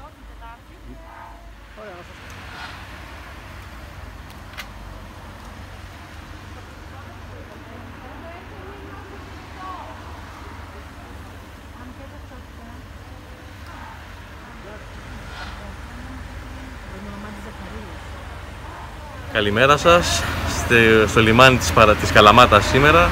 Καλημέρα σας. Στο λιμάνι της Καλαμάτας σήμερα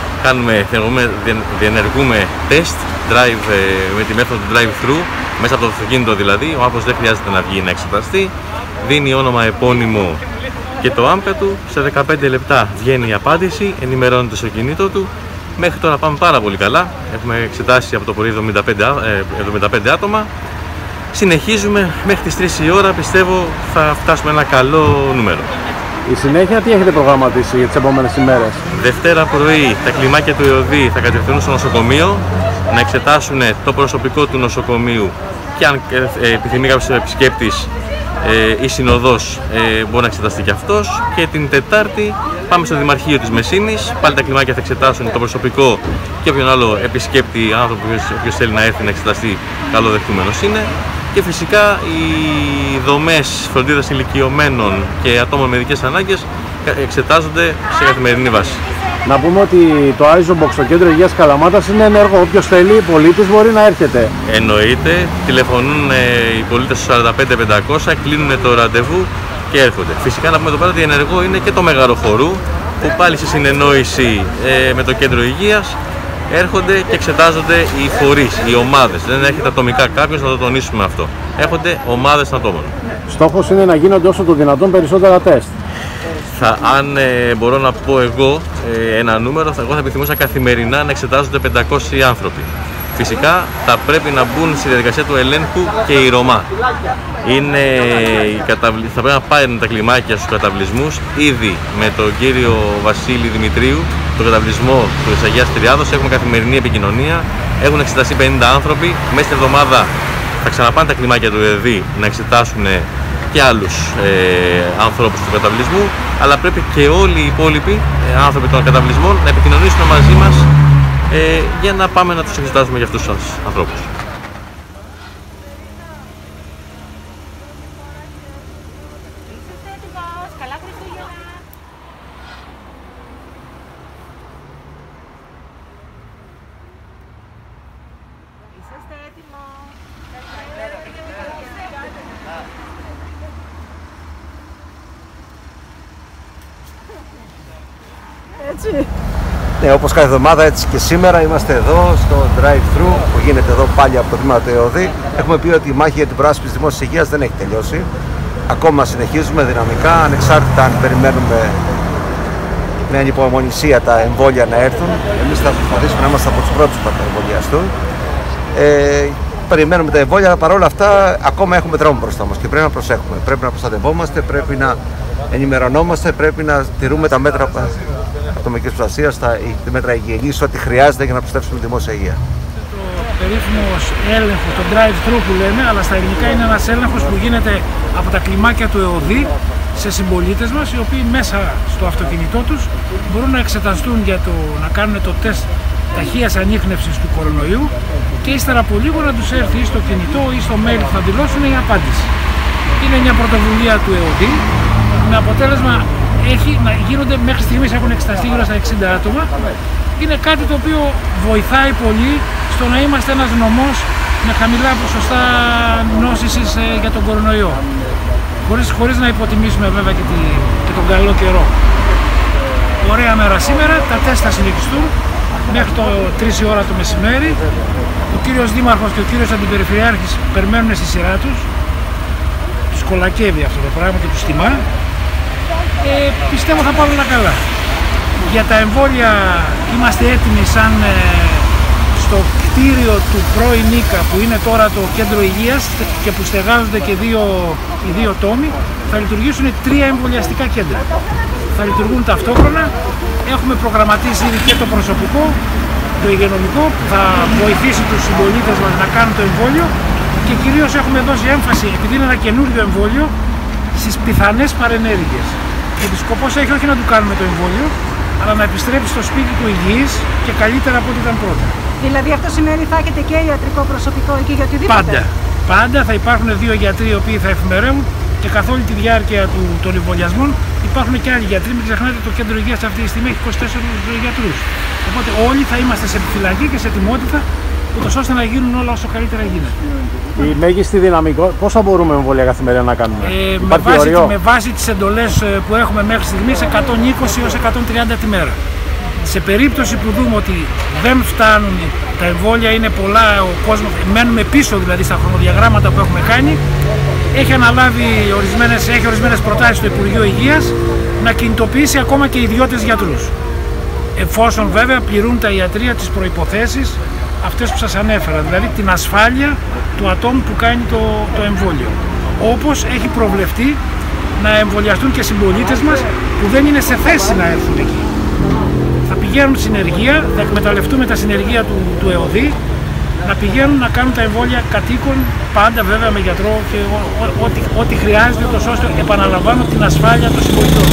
διενεργούμε τεστ drive, με τη μέθοδο του drive-thru, μέσα από το αυτοκίνητο δηλαδή. Ο άνθρωπος δεν χρειάζεται να βγει να εξεταστεί, δίνει όνομα, επώνυμο και το άμπε του. Σε 15 λεπτά βγαίνει η απάντηση, ενημερώνεται στο κινητό του. Μέχρι τώρα πάμε πάρα πολύ καλά. Έχουμε εξετάσει από το πρωί 75 άτομα. Συνεχίζουμε μέχρι τις 3 η ώρα, πιστεύω θα φτάσουμε ένα καλό νούμερο. Η συνέχεια τι έχετε προγραμματίσει για τις επόμενες ημέρες? Δευτέρα πρωί τα κλιμάκια του ΕΟΔΗ θα κατευθυνούν στο νοσοκομείο να εξετάσουν το προσωπικό του νοσοκομείου και αν επιθυμεί κάποιος επισκέπτης ή συνοδός μπορεί να εξεταστεί και αυτός. Και την Τετάρτη πάμε στο Δημαρχείο της Μεσίνης, πάλι τα κλιμάκια θα εξετάσουν το προσωπικό και όποιον άλλο επισκέπτη, άνθρωπο που θέλει να έρθει να εξεταστεί, καλοδεχτούμενος είναι. Και φυσικά οι δομές φροντίδας ηλικιωμένων και ατόμων με ειδικές ανάγκες εξετάζονται σε καθημερινή βάση. Να πούμε ότι το Isobox στο κέντρο υγείας Καλαμάτας είναι ενεργό. Όποιος θέλει, πολίτης μπορεί να έρχεται. Εννοείται, τηλεφωνούν οι πολίτες στο 45-500, κλείνουν το ραντεβού και έρχονται. Φυσικά να πούμε εδώ πέρα ότι ενεργό είναι και το Μεγαροχορού, που πάλι σε συνεννόηση με το κέντρο υγείας έρχονται και εξετάζονται οι φορείς, οι ομάδες. Δεν έρχεται ατομικά κάποιος, να το τονίσουμε αυτό. Έρχονται ομάδες ατόμων. Στόχος είναι να γίνονται όσο το δυνατόν περισσότερα τεστ. Αν μπορώ να πω εγώ ένα νούμερο, εγώ θα επιθυμούσα καθημερινά να εξετάζονται 500 άνθρωποι. Φυσικά θα πρέπει να μπουν στη διαδικασία του ελέγχου και η Ρωμά. Θα πρέπει να πάρουν τα κλιμάκια στους καταβλισμούς. Ήδη με τον κύριο Βασίλη Δημητρίου, τον καταβλισμό του Αγίας Τριάδος, έχουμε καθημερινή επικοινωνία. Έχουν εξεταστεί 50 άνθρωποι. Μέσα στην εβδομάδα θα ξαναπάνε τα κλιμάκια του ΕΔΗ να εξετάσουν και άλλους ανθρώπους του καταβλισμού. Αλλά πρέπει και όλοι οι υπόλοιποι άνθρωποι των καταβλισμών να επικοινωνήσουν μαζί μας για να πάμε να τους εξετάσουμε για αυτούς τους ανθρώπους. Έτσι. Ναι, όπως κάθε εβδομάδα, έτσι και σήμερα είμαστε εδώ στο drive-thru που γίνεται εδώ πάλι από το τμήμα του ΕΟΔΗ. Έχουμε πει ότι η μάχη για την προάσπιση της δημόσιας υγείας δεν έχει τελειώσει. Ακόμα συνεχίζουμε δυναμικά, ανεξάρτητα αν περιμένουμε με ανυπομονησία τα εμβόλια να έρθουν. Εμείς θα προσπαθήσουμε να είμαστε από τους πρώτους που θα εμβολιαστούν. Περιμένουμε τα εμβόλια, αλλά παρόλα αυτά ακόμα έχουμε δρόμο μπροστά μας και πρέπει να προσέχουμε. Πρέπει να προστατευόμαστε, πρέπει να ενημερωνόμαστε, πρέπει να τηρούμε τα μέτρα ατομικής προστασίας, τα μέτρα υγιεινής, ό,τι χρειάζεται για να προστατεύσουμε τη δημόσια υγεία. Το περίφημο έλεγχο, το drive-thru που λέμε, αλλά στα ελληνικά είναι ένας έλεγχος που γίνεται από τα κλιμάκια του ΕΟΔΗ σε συμπολίτες μας, οι οποίοι μέσα στο αυτοκίνητό τους μπορούν να εξεταστούν για να κάνουν το τεστ ταχείας ανίχνευσης του κορονοϊού και ύστερα από λίγο να τους έρθει ή στο κινητό ή στο mail που θα δηλώσουν η απάντηση. Είναι μια πρωτοβουλία του ΕΟΔΗ με αποτέλεσμα να γίνονται, μέχρι στιγμής έχουν εξεταστεί γύρω στα 60 άτομα. Είναι κάτι το οποίο βοηθάει πολύ στο να είμαστε ένας νομός με χαμηλά ποσοστά νόσησης για τον κορονοϊό. Χωρίς να υποτιμήσουμε βέβαια και τον καλό καιρό. Ωραία μέρα σήμερα, τα τεστ θα συνεχιστούν μέχρι το 3 η ώρα το μεσημέρι. Ο κύριος Δήμαρχος και ο κύριος Αντιπεριφερειάρχης περιμένουν στη σειρά τους. Τους κολακεύει αυτό το πράγμα και τους τιμά. Πιστεύω θα πάμε καλά. Για τα εμβόλια είμαστε έτοιμοι σαν στο κτίριο του πρώην ΙΚΑ που είναι τώρα το κέντρο υγείας και που στεγάζονται και οι δύο τόμοι, θα λειτουργήσουν 3 εμβολιαστικά κέντρα. Θα λειτουργούν ταυτόχρονα. Έχουμε προγραμματίσει ήδη και το προσωπικό, το υγειονομικό που θα βοηθήσει τους συμπολίτες μας να κάνουν το εμβόλιο και κυρίως έχουμε δώσει έμφαση, επειδή είναι ένα καινούριο εμβόλιο, στις πιθανές παρενέργειες. Γιατί σκοπός έχει όχι να του κάνουμε το εμβόλιο, αλλά να επιστρέψει στο σπίτι του υγιής και καλύτερα από ό,τι ήταν πρώτα. Δηλαδή αυτό σημαίνει θα έχετε και ιατρικό προσωπικό εκεί για οτιδήποτε? Πάντα. Πάντα θα υπάρχουν 2 γιατροί οι οποίοι θα εφημερεύουν και καθ' όλη τη διάρκεια των εμβολιασμών υπάρχουν και άλλοι γιατροί. Μην ξεχνάτε, το κέντρο υγείας αυτή τη στιγμή έχει 24 γιατρούς. Οπότε όλοι θα είμαστε σε επιφυλακή και σε ετοιμότητα, ούτως ώστε να γίνουν όλα όσο καλύτερα γίνεται. Η μέγιστη δυναμικότητα, πόσα μπορούμε εμβόλια καθημερινά να κάνουμε? Με βάση τις εντολές που έχουμε μέχρι στιγμής, 120 έως 130 τη μέρα. Σε περίπτωση που δούμε ότι δεν φτάνουν τα εμβόλια, είναι πολλά, ο κόσμος, μένουμε πίσω δηλαδή στα χρονοδιαγράμματα που έχουμε κάνει, έχει αναλάβει ορισμένες προτάσεις στο Υπουργείο Υγείας να κινητοποιήσει ακόμα και ιδιώτες γιατρούς. Εφόσον βέβαια πληρούν τα ιατρεία τις προϋποθέσεις αυτές που σας ανέφερα, δηλαδή την ασφάλεια του ατόμου που κάνει το εμβόλιο. Όπως έχει προβλεφτεί να εμβολιαστούν και συμπολίτες μας που δεν είναι σε θέση να έρθουν εκεί. Θα πηγαίνουν συνεργεία, θα εκμεταλλευτούμε τα συνεργεία του ΕΟΔΗ, να πηγαίνουν να κάνουν τα εμβόλια κατοίκων, πάντα βέβαια με γιατρό και ό,τι χρειάζεται, ώστε επαναλαμβάνω την ασφάλεια των συμπολιτών.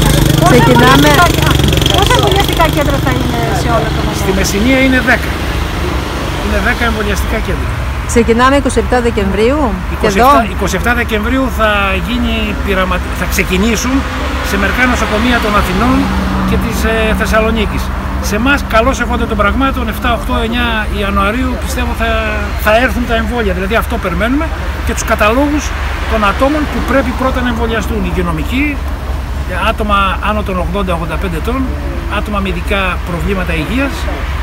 Πόσα εμβολιαστικά κέντρα θα είναι σε όλο το Μεσσηνία? Στη Μεσσηνία είναι 10. Είναι 10 εμβολιαστικά κέντρα. Ξεκινάμε 27 Δεκεμβρίου. 27 Δεκεμβρίου θα ξεκινήσουν σε μερικά νοσοκομεία των Αθηνών και της Θεσσαλονίκης. Σε εμάς, καλώς εχόντων των πραγμάτων, 7, 8, 9 Ιανουαρίου πιστεύω θα έρθουν τα εμβόλια. Δηλαδή αυτό περιμένουμε και τους καταλόγους των ατόμων που πρέπει πρώτα να εμβολιαστούν. Υγειονομικοί, άτομα άνω των 80-85 ετών, άτομα με ειδικά προβλήματα υγείας